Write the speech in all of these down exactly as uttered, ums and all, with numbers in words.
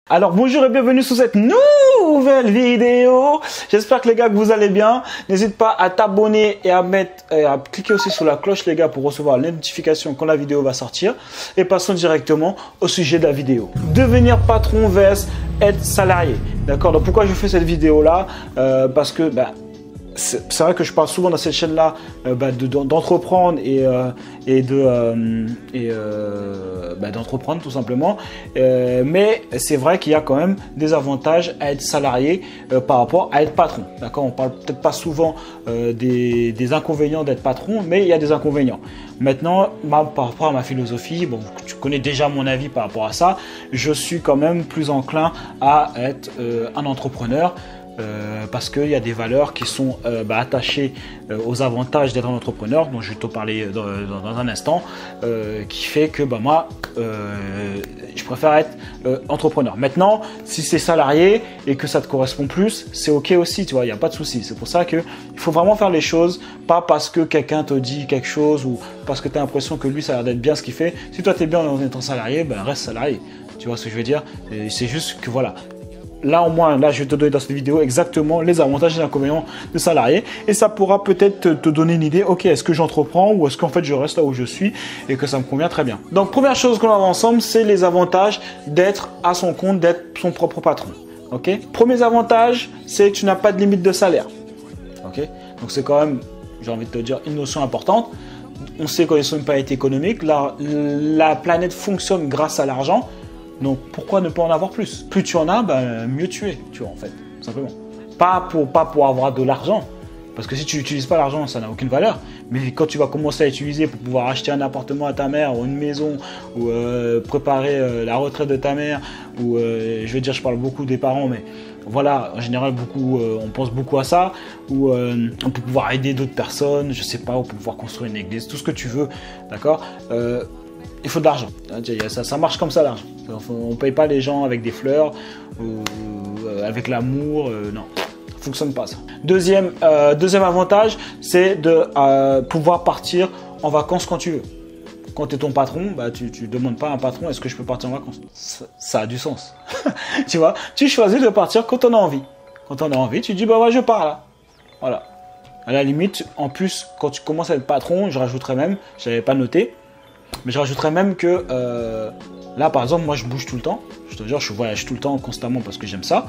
Alors bonjour et bienvenue sur cette nouvelle vidéo. J'espère que les gars que vous allez bien. N'hésite pas à t'abonner et à mettre et à cliquer aussi sur la cloche les gars pour recevoir les notifications quand la vidéo va sortir. Et passons directement au sujet de la vidéo. Devenir patron versus être salarié. D'accord. Donc pourquoi je fais cette vidéo là euh, Parce que ben, c'est vrai que je parle souvent dans cette chaîne-là euh, bah, d'entreprendre et, euh, et de euh, et euh, bah, d'entreprendre tout simplement. Euh, mais c'est vrai qu'il y a quand même des avantages à être salarié euh, par rapport à être patron. D'accord, on parle peut-être pas souvent euh, des, des inconvénients d'être patron, mais il y a des inconvénients. Maintenant, ma, par rapport à ma philosophie, bon, tu connais déjà mon avis par rapport à ça. Je suis quand même plus enclin à être euh, un entrepreneur. Euh, parce qu'il y a des valeurs qui sont euh, bah, attachées euh, aux avantages d'être un entrepreneur, dont je vais te parler dans, dans, dans un instant, euh, qui fait que bah, moi, euh, je préfère être euh, entrepreneur. Maintenant, si c'est salarié et que ça te correspond plus, c'est ok aussi, tu vois, il n'y a pas de souci. C'est pour ça qu'il faut vraiment faire les choses, pas parce que quelqu'un te dit quelque chose ou parce que tu as l'impression que lui, ça a l'air d'être bien ce qu'il fait. Si toi, tu es bien en étant salarié, ben, reste salarié. Tu vois ce que je veux dire? C'est juste que voilà. Là, au moins, là, je vais te donner dans cette vidéo exactement les avantages et les inconvénients de salarié. Et ça pourra peut-être te donner une idée. Ok, est-ce que j'entreprends ou est-ce qu'en fait, je reste là où je suis et que ça me convient très bien. Donc, première chose qu'on va voir ensemble, c'est les avantages d'être à son compte, d'être son propre patron. Ok. Premier avantage, c'est que tu n'as pas de limite de salaire. Ok. Donc, c'est quand même, j'ai envie de te dire, une notion importante. On sait qu'on est sur une planète économique. La, la planète fonctionne grâce à l'argent. Donc, pourquoi ne pas en avoir plus? Plus tu en as, ben, mieux tu es, tu vois, en fait, tout simplement. Pas pour, pas pour avoir de l'argent, parce que si tu n'utilises pas l'argent, ça n'a aucune valeur. Mais quand tu vas commencer à l'utiliser pour pouvoir acheter un appartement à ta mère ou une maison, ou euh, préparer euh, la retraite de ta mère, ou euh, je veux dire, je parle beaucoup des parents, mais voilà, en général, beaucoup, euh, on pense beaucoup à ça, ou euh, on peut pouvoir aider d'autres personnes, je sais pas, on peut pouvoir construire une église, tout ce que tu veux, d'accord euh, il faut de l'argent. Ça, ça marche comme ça, l'argent. On ne paye pas les gens avec des fleurs ou avec l'amour. Euh, non, ça ne fonctionne pas ça. Deuxième, euh, deuxième avantage, c'est de euh, pouvoir partir en vacances quand tu veux. Quand tu es ton patron, bah, tu ne demandes pas à un patron est-ce que je peux partir en vacances. Ça, ça a du sens. Tu vois, tu choisis de partir quand on a envie. Quand on a envie, tu dis bah ouais, je pars là. Voilà. À la limite, en plus, quand tu commences à être patron, je rajouterais même, je n'avais pas noté, mais je rajouterais même que euh, là, par exemple, moi, je bouge tout le temps. Je te jure, je voyage tout le temps, constamment, parce que j'aime ça.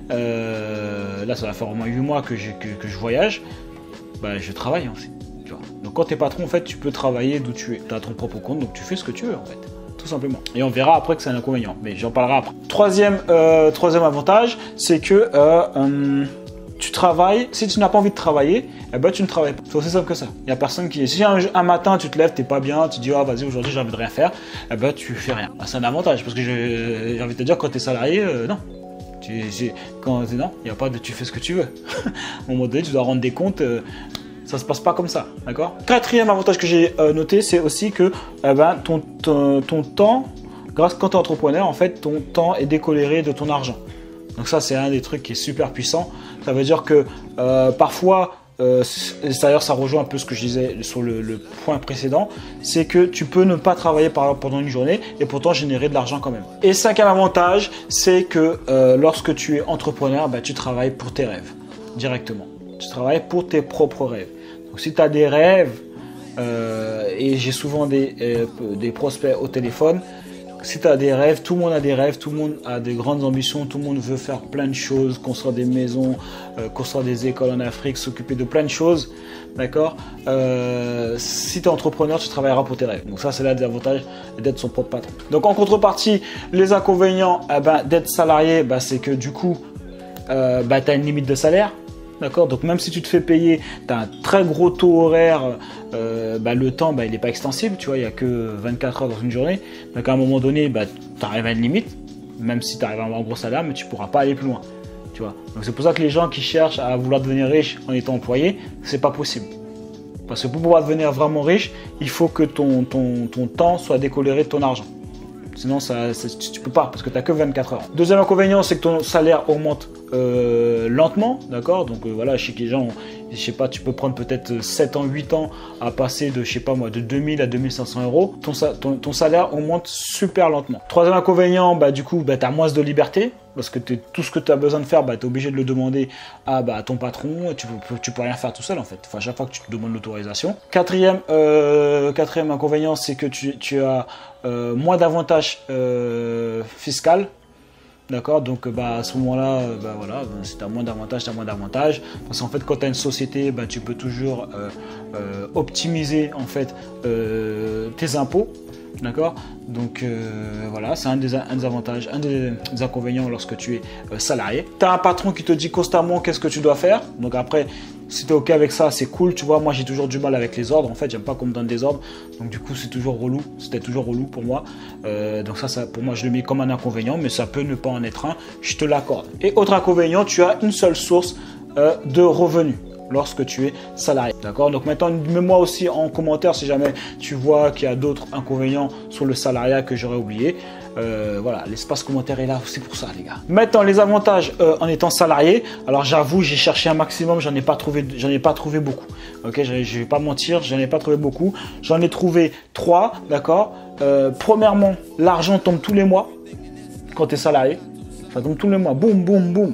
Euh, là, ça va faire au moins huit mois que, que, que je voyage. Bah, je travaille aussi. Tu vois. Donc, quand tu es patron, en fait, tu peux travailler d'où tu es. Tu as ton propre compte, donc tu fais ce que tu veux, en fait. Tout simplement. Et on verra après que c'est un inconvénient. Mais j'en parlerai après. Troisième, euh, troisième avantage, c'est que euh, euh, tu travailles, si tu n'as pas envie de travailler, eh ben, tu ne travailles pas. C'est aussi simple que ça. Il n'y a personne qui... Si un, un matin, tu te lèves, tu n'es pas bien, tu dis « Ah, vas-y, aujourd'hui, j'ai envie de rien faire. » Eh ben, tu fais rien. Ben, c'est un avantage parce que j'ai envie de te dire, quand tu es salarié, euh, non. Tu, quand, non, il n'y a pas de « tu fais ce que tu veux ». À un moment donné, tu dois rendre des comptes. Euh, ça ne se passe pas comme ça. D'accord. Quatrième avantage que j'ai euh, noté, c'est aussi que eh ben, ton, ton, ton temps, grâce quand tu es entrepreneur, en fait, ton temps est décoléré de ton argent. Donc ça, c'est un des trucs qui est super puissant. Ça veut dire que euh, parfois, euh, d'ailleurs ça rejoint un peu ce que je disais sur le, le point précédent, c'est que tu peux ne pas travailler par exemple, pendant une journée et pourtant générer de l'argent quand même. Et cinquième avantage, c'est que euh, lorsque tu es entrepreneur, bah, tu travailles pour tes rêves directement. Tu travailles pour tes propres rêves. Donc si tu as des rêves, euh, et j'ai souvent des, euh, des prospects au téléphone, si tu as des rêves, tout le monde a des rêves, tout le monde a des grandes ambitions, tout le monde veut faire plein de choses, construire des maisons, euh, construire des écoles en Afrique, s'occuper de plein de choses, d'accord euh, Si tu es entrepreneur, tu travailleras pour tes rêves. Donc ça, c'est là des avantages d'être son propre patron. Donc en contrepartie, les inconvénients eh ben, d'être salarié, bah, c'est que du coup, euh, bah, tu as une limite de salaire. D'accord. Donc même si tu te fais payer, tu as un très gros taux horaire, euh, bah, le temps bah, il n'est pas extensible, tu vois, il n'y a que vingt-quatre heures dans une journée. Donc à un moment donné, bah, tu arrives à une limite, même si tu arrives à avoir un gros salaire, mais tu ne pourras pas aller plus loin. Tu vois. Donc c'est pour ça que les gens qui cherchent à vouloir devenir riches en étant employé, c'est pas possible. Parce que pour pouvoir devenir vraiment riche, il faut que ton, ton, ton temps soit décoléré de ton argent. Sinon, ça, tu ne peux pas parce que tu n'as que vingt-quatre heures. Deuxième inconvénient, c'est que ton salaire augmente euh, lentement, d'accord. Donc euh, voilà, je sais que les gens, je sais pas, tu peux prendre peut-être sept ans, huit ans à passer de, je sais pas moi, de deux mille à deux mille cinq cents euros. Ton, ton, ton salaire augmente super lentement. Troisième inconvénient, bah du coup, bah, tu as moins de liberté. Parce que tout ce que tu as besoin de faire, bah, tu es obligé de le demander à, bah, à ton patron. Tu peux, tu peux rien faire tout seul en fait. Enfin, à chaque fois que tu te demandes l'autorisation. Quatrième, euh, quatrième inconvénient, c'est que tu, tu as euh, moins d'avantages euh, fiscaux. D'accord, donc bah, à ce moment-là, bah, voilà, si tu as moins d'avantages, tu as moins d'avantages. Parce qu'en fait, quand tu as une société, bah, tu peux toujours euh, euh, optimiser en fait, euh, tes impôts. D'accord, donc euh, voilà, c'est un des, un des avantages, un des, des inconvénients lorsque tu es euh, salarié. Tu as un patron qui te dit constamment qu'est-ce que tu dois faire. Donc après, si tu es OK avec ça, c'est cool. Tu vois, moi j'ai toujours du mal avec les ordres. En fait, j'aime pas qu'on me donne des ordres. Donc du coup, c'est toujours relou. C'était toujours relou pour moi. Euh, donc ça, ça, pour moi, je le mets comme un inconvénient, mais ça peut ne pas en être un. Je te l'accorde. Et autre inconvénient, tu as une seule source euh, de revenus lorsque tu es salarié. D'accord? Donc maintenant, mets-moi aussi en commentaire si jamais tu vois qu'il y a d'autres inconvénients sur le salariat que j'aurais oublié. Euh, voilà, l'espace commentaire est là, c'est pour ça les gars. Maintenant, les avantages euh, en étant salarié. Alors j'avoue, j'ai cherché un maximum, j'en ai pas trouvé, j'en ai pas trouvé beaucoup. Ok, je, je vais pas mentir, j'en ai pas trouvé beaucoup. J'en ai trouvé trois, d'accord. Euh, premièrement, l'argent tombe tous les mois quand tu es salarié. Ça tombe tous les mois, boum, boum, boum.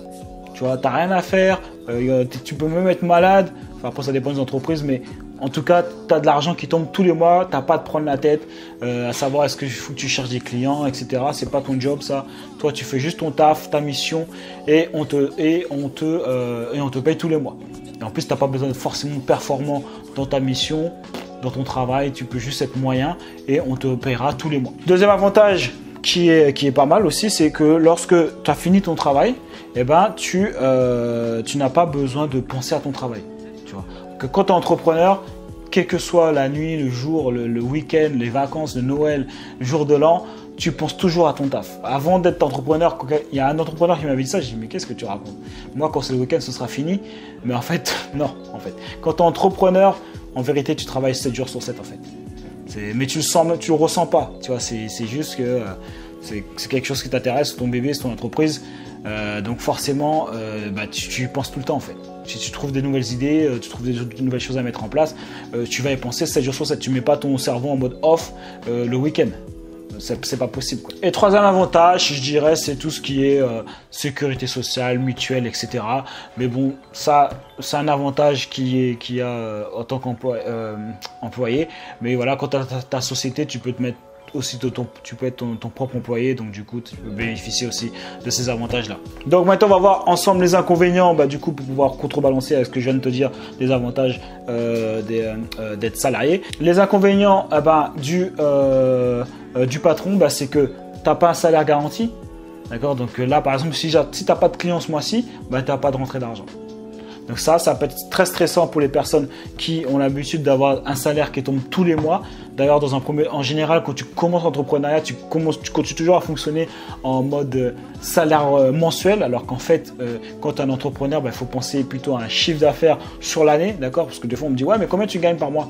Tu vois, t'as rien à faire. Euh, tu peux même être malade, enfin après ça dépend des entreprises, mais en tout cas tu as de l'argent qui tombe tous les mois, tu n'as pas à te prendre la tête euh, à savoir est-ce que faut que tu cherches des clients, et cetera. C'est pas ton job ça, toi tu fais juste ton taf, ta mission et on te, et on te, euh, et on te paye tous les mois. Et en plus tu n'as pas besoin de forcément performant dans ta mission, dans ton travail, tu peux juste être moyen et on te payera tous les mois. Deuxième avantage qui est, qui est pas mal aussi, c'est que lorsque tu as fini ton travail, eh ben, tu, euh, tu n'as pas besoin de penser à ton travail. Tu vois. Que quand tu es entrepreneur, quelle que soit la nuit, le jour, le, le week-end, les vacances, le Noël, le jour de l'an, tu penses toujours à ton taf. Avant d'être entrepreneur, il y a un entrepreneur qui m'avait dit ça, j'ai dit mais qu'est-ce que tu racontes? Moi, quand c'est le week-end, ce sera fini. Mais en fait, non. En fait, quand tu es entrepreneur, en vérité, tu travailles sept jours sur sept en fait. Mais tu le sens, tu le ressens pas. Tu vois, c'est juste que euh, c'est quelque chose qui t'intéresse, ton bébé, c'est ton entreprise. Euh, donc forcément, euh, bah, tu, tu y penses tout le temps en fait. Si tu trouves des nouvelles idées, euh, tu trouves des, des nouvelles choses à mettre en place, euh, tu vas y penser sept jours sur sept. Tu ne mets pas ton cerveau en mode off euh, le week-end. C'est pas possible, quoi. Et troisième avantage, je dirais, c'est tout ce qui est euh, sécurité sociale, mutuelle, et cetera. Mais bon, ça, c'est un avantage qui est qui a euh, en tant qu'employé. Euh, employé. Mais voilà, quand tu as ta, ta société, tu peux te mettre aussi ton, tu peux être ton, ton propre employé, donc du coup tu peux bénéficier aussi de ces avantages là. Donc maintenant on va voir ensemble les inconvénients, bah, du coup pour pouvoir contrebalancer avec ce que je viens de te dire, les avantages euh, euh, d'être salarié. Les inconvénients euh, bah, du, euh, euh, du patron, bah, c'est que tu n'as pas un salaire garanti, d'accord. Donc là par exemple si, si tu n'as pas de clients ce mois-ci, bah, tu n'as pas de rentrée d'argent. Donc ça, ça peut être très stressant pour les personnes qui ont l'habitude d'avoir un salaire qui tombe tous les mois. D'ailleurs, dans un premier, en général, quand tu commences l'entrepreneuriat, tu, commences, tu continues toujours à fonctionner en mode salaire mensuel, alors qu'en fait, euh, quand tu es un entrepreneur, il bah, faut penser plutôt à un chiffre d'affaires sur l'année, d'accord? Parce que des fois, on me dit, ouais, mais combien tu gagnes par mois?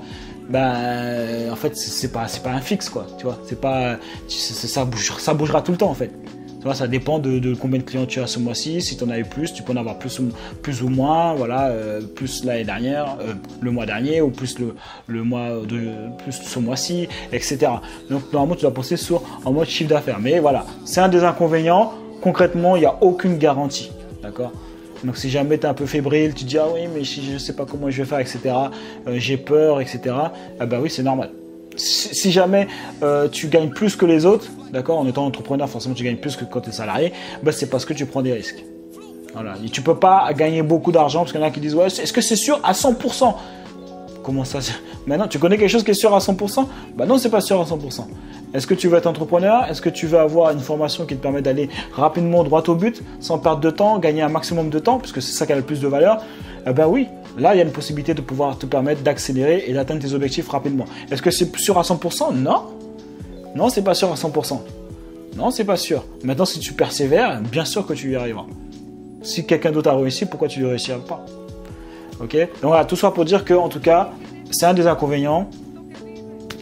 Ben, en fait, c'est pas, c'est pas un fixe, quoi. Tu vois, c'est pas, ça, bouge, ça bougera tout le temps, en fait. Ça dépend de, de combien de clients tu as ce mois-ci. Si tu en avais plus, tu peux en avoir plus ou, plus ou moins. Voilà, euh, plus l'année dernière, euh, le mois dernier, ou plus le, le mois de plus ce mois-ci, et cetera. Donc normalement, tu dois penser sur en mode chiffre d'affaires. Mais voilà, c'est un des inconvénients. Concrètement, il n'y a aucune garantie. D'accord? Donc si jamais tu es un peu fébrile, tu te dis ah oui, mais je ne sais pas comment je vais faire, et cetera. Euh, j'ai peur, et cetera. Ah bah oui, c'est normal. Si jamais euh, tu gagnes plus que les autres, d'accord, en étant entrepreneur, forcément tu gagnes plus que quand tu es salarié, bah, c'est parce que tu prends des risques. Voilà. Et tu ne peux pas gagner beaucoup d'argent parce qu'il y en a qui disent ouais, est-ce que c'est sûr à cent pour cent? Comment ça? Maintenant, tu connais quelque chose qui est sûr à cent pour cent? Bah non, c'est pas sûr à cent pour cent. Est-ce que tu veux être entrepreneur? Est-ce que tu veux avoir une formation qui te permet d'aller rapidement droit au but, sans perdre de temps, gagner un maximum de temps, puisque c'est ça qui a le plus de valeur? Eh ben oui, là il y a une possibilité de pouvoir te permettre d'accélérer et d'atteindre tes objectifs rapidement. Est-ce que c'est sûr à cent pour cent? Non. Non, c'est pas sûr à cent pour cent. Non, c'est pas sûr. Maintenant, si tu persévères, bien sûr que tu y arriveras. Si quelqu'un d'autre a réussi, pourquoi tu ne réussiras pas? Ok. Donc voilà, tout ça pour dire que, en tout cas, c'est un des inconvénients.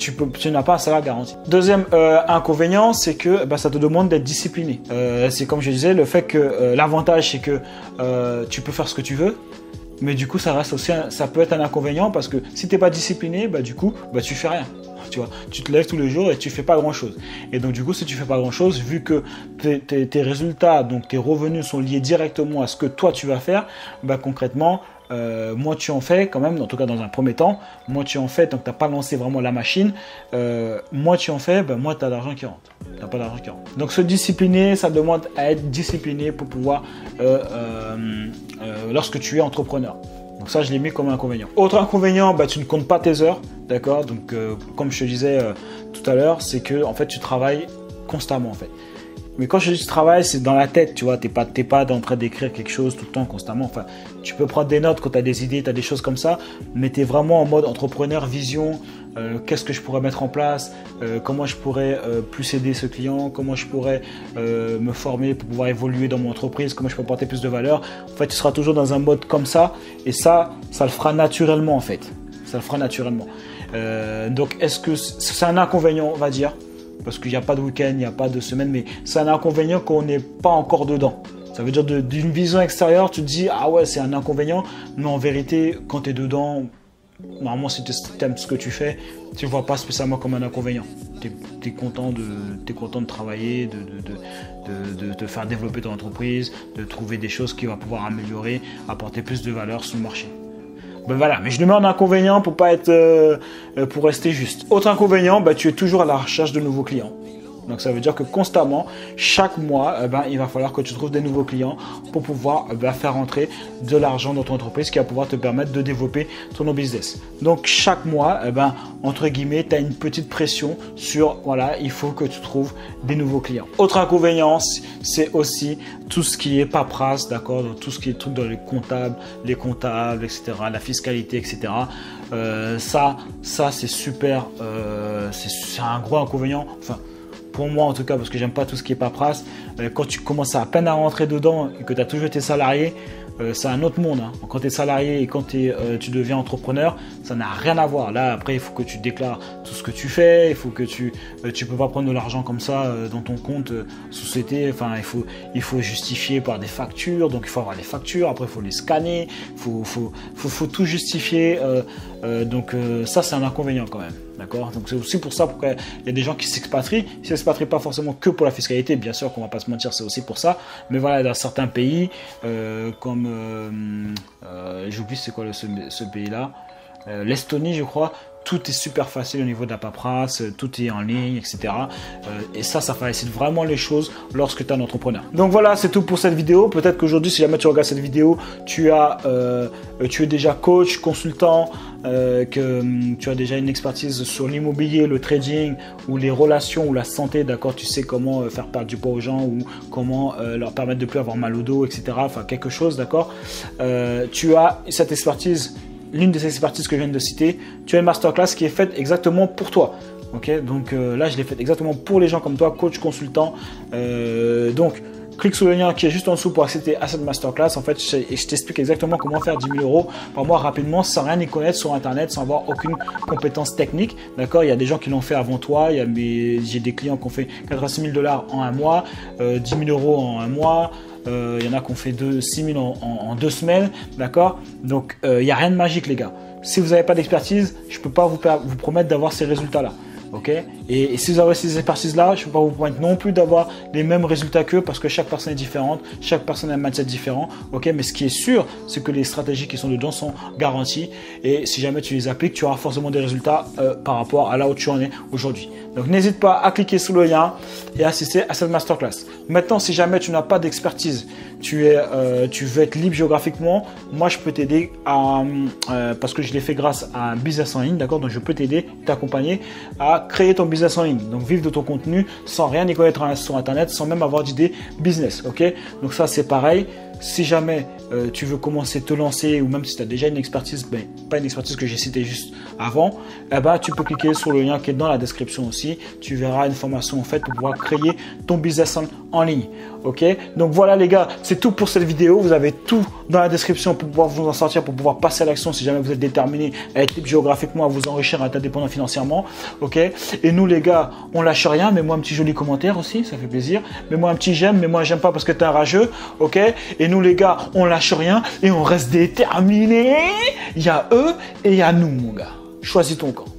tu peux, tu n'as pas un salaire garanti. Deuxième euh, inconvénient, c'est que bah, ça te demande d'être discipliné. Euh, c'est comme je disais, le fait que euh, l'avantage, c'est que euh, tu peux faire ce que tu veux. Mais du coup, ça reste aussi, un, ça peut être un inconvénient parce que si tu n'es pas discipliné, bah, du coup, bah, tu fais rien. Tu vois, tu te lèves tous les jours et tu fais pas grand chose. Et donc, du coup, si tu fais pas grand chose, vu que tes, tes, tes résultats, donc tes revenus sont liés directement à ce que toi tu vas faire, bah, concrètement, euh, moins tu en fais quand même, en tout cas dans un premier temps, moins tu en fais, donc tu n'as pas lancé vraiment la machine, euh, moins tu en fais, bah, moins tu as d'argent qui rentre. Tu n'as pas d'argent qui rentre. Donc, se discipliner, ça demande à être discipliné pour pouvoir, euh, euh, euh, lorsque tu es entrepreneur. Donc ça, je l'ai mis comme inconvénient. Autre inconvénient, bah, tu ne comptes pas tes heures, d'accord. Donc, euh, comme je te disais euh, tout à l'heure, c'est que en fait, tu travailles constamment, en fait. Mais quand je dis travail, c'est dans la tête, tu vois. T'es pas, t'es pas en train d'écrire quelque chose tout le temps, constamment. Enfin, tu peux prendre des notes quand tu as des idées, tu as des choses comme ça, mais tu es vraiment en mode entrepreneur, vision. Euh, qu'est-ce que je pourrais mettre en place, euh, comment je pourrais euh, plus aider ce client, comment je pourrais euh, me former pour pouvoir évoluer dans mon entreprise, comment je peux apporter plus de valeur. En fait, tu seras toujours dans un mode comme ça, et ça, ça le fera naturellement en fait. Ça le fera naturellement. Euh, donc, est-ce que c'est un inconvénient, on va dire, parce qu'il n'y a pas de week-end, il n'y a pas de semaine, mais c'est un inconvénient qu'on n'est pas encore dedans. Ça veut dire d'une vision extérieure, tu te dis, ah ouais, c'est un inconvénient, mais en vérité, quand tu es dedans, normalement, si tu aimes ce que tu fais, tu ne vois pas spécialement comme un inconvénient. Tu es, es, content de, t'es content de travailler, de, de, de, de, de te faire développer ton entreprise, de trouver des choses qui vont pouvoir améliorer, apporter plus de valeur sur le marché. Ben voilà, mais je le mets en inconvénient pour pas être, euh, pour rester juste. Autre inconvénient, ben, tu es toujours à la recherche de nouveaux clients. Donc ça veut dire que constamment, chaque mois, eh ben, il va falloir que tu trouves des nouveaux clients pour pouvoir eh ben, faire rentrer de l'argent dans ton entreprise qui va pouvoir te permettre de développer ton business. Donc chaque mois, eh ben, entre guillemets, tu as une petite pression sur, voilà, il faut que tu trouves des nouveaux clients. Autre inconvénient, c'est aussi tout ce qui est paperasse, d'accord, tout ce qui est truc dans les comptables, les comptables, et cetera, la fiscalité, et cetera. Euh, ça, ça c'est super, euh, c'est un gros inconvénient. Enfin, pour moi en tout cas, parce que j'aime pas tout ce qui est paperasse, euh, quand tu commences à peine à rentrer dedans et que tu as toujours été salarié, euh, c'est un autre monde. Hein. Quand tu es salarié et quand es, euh, tu deviens entrepreneur, ça n'a rien à voir. Là, après, il faut que tu déclares tout ce que tu fais, il faut que tu euh, tu peux pas prendre de l'argent comme ça euh, dans ton compte euh, société. Enfin, il faut, il faut justifier par des factures, donc il faut avoir les factures, après il faut les scanner, il faut, faut, faut, faut tout justifier. Euh, euh, donc euh, ça, c'est un inconvénient quand même. D'accord. Donc c'est aussi pour ça qu'il y a des gens qui s'expatrient. Ils ne s'expatrient pas forcément que pour la fiscalité, bien sûr qu'on ne va pas se mentir, c'est aussi pour ça. Mais voilà, dans certains pays, euh, comme, euh, euh, j'oublie c'est quoi le, ce, ce pays-là, euh, l'Estonie je crois, tout est super facile au niveau de la paperasse, tout est en ligne, et cetera. Euh, et ça, ça facilite vraiment les choses lorsque tu es un entrepreneur. Donc voilà, c'est tout pour cette vidéo. Peut-être qu'aujourd'hui, si jamais tu regardes cette vidéo, tu, as, euh, tu es déjà coach, consultant, euh, que um, tu as déjà une expertise sur l'immobilier, le trading, ou les relations, ou la santé, d'accord. Tu sais comment euh, faire perdre du poids aux gens, ou comment euh, leur permettre de ne plus avoir mal au dos, et cetera. Enfin, quelque chose, d'accord. Euh, tu as cette expertise. L'une de ces expertises que je viens de citer, tu as une masterclass qui est faite exactement pour toi. Okay, donc euh, là, je l'ai faite exactement pour les gens comme toi, coach, consultant. Euh, donc, clique sur le lien qui est juste en dessous pour accéder à cette masterclass. En fait, je, je t'explique exactement comment faire dix mille euros par mois rapidement, sans rien y connaître sur Internet, sans avoir aucune compétence technique. D'accord, il y a des gens qui l'ont fait avant toi. Il y a mes, j'ai des clients qui ont fait quatre-vingt-six mille dollars en un mois, euh, dix mille euros en un mois. Euh, il y en a qui ont fait six mille en, en, en deux semaines, d'accord. Donc, il euh, n'y a rien de magique, les gars. Si vous n'avez pas d'expertise, je ne peux pas vous, vous promettre d'avoir ces résultats-là. Okay, et, et si vous avez ces expertises-là, je ne peux pas vous promettre non plus d'avoir les mêmes résultats qu'eux parce que chaque personne est différente, chaque personne a un mindset différent. Okay, mais ce qui est sûr, c'est que les stratégies qui sont dedans sont garanties et si jamais tu les appliques, tu auras forcément des résultats euh, par rapport à là où tu en es aujourd'hui. Donc n'hésite pas à cliquer sous le lien et assister à cette masterclass. Maintenant, si jamais tu n'as pas d'expertise, tu, es, euh, tu veux être libre géographiquement, moi je peux t'aider à, euh, parce que je l'ai fait grâce à un business en ligne, d'accord. Donc je peux t'aider, t'accompagner à créer ton business en ligne, donc vivre de ton contenu sans rien y connaître sur Internet, sans même avoir d'idée business, ok. Donc ça c'est pareil. Si jamais euh, tu veux commencer, te lancer ou même si tu as déjà une expertise, ben, pas une expertise que j'ai citée juste avant, eh ben, tu peux cliquer sur le lien qui est dans la description aussi. Tu verras une formation en fait pour pouvoir créer ton business en, en ligne. Ok, donc voilà les gars, c'est tout pour cette vidéo. Vous avez tout dans la description pour pouvoir vous en sortir, pour pouvoir passer à l'action si jamais vous êtes déterminé à être libre géographiquement, à vous enrichir, à être indépendant financièrement. Ok, et nous les gars, on lâche rien. Mets-moi un petit joli commentaire aussi, ça fait plaisir. Mets-moi un petit j'aime, mais moi j'aime pas parce que t'es un rageux. Ok, et nous les gars, on lâche rien et on reste déterminés. Il y a eux et il y a nous mon gars. Choisis ton camp.